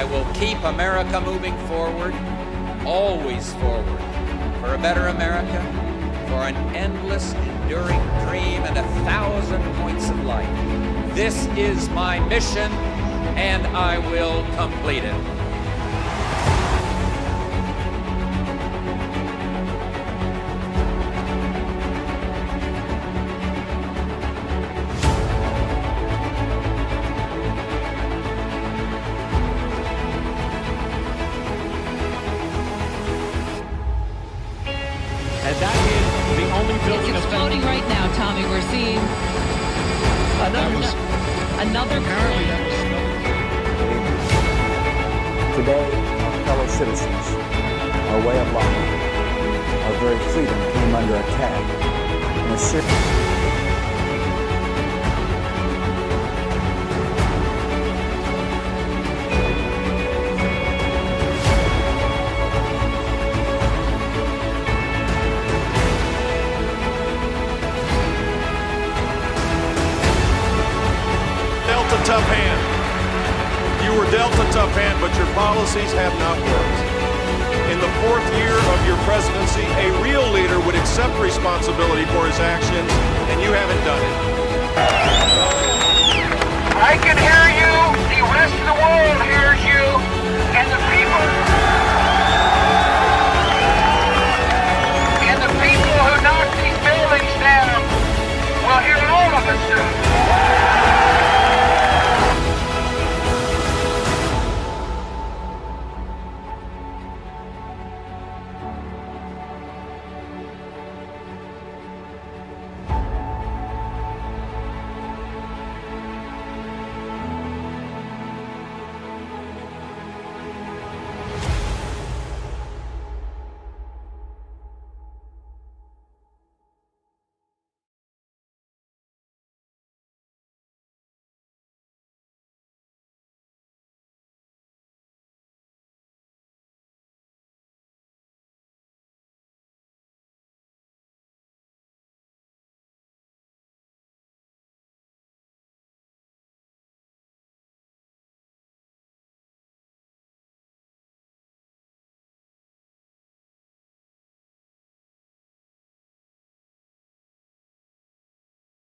I will keep America moving forward, always forward, for a better America, for an endless, enduring dream and 1,000 points of light. This is my mission, and I will complete it. And that is the only building. It's exploding right now, Tommy. We're seeing another apparently that was Today, our fellow citizens, our way of life, our very freedom came under attack in a serious... A tough hand. You were dealt a tough hand, but your policies have not worked. In the 4th year of your presidency, a real leader would accept responsibility for his actions, and you haven't done it. I can hear you, the rest of the world hears you, and the people who knock these buildings down will hear all of us soon.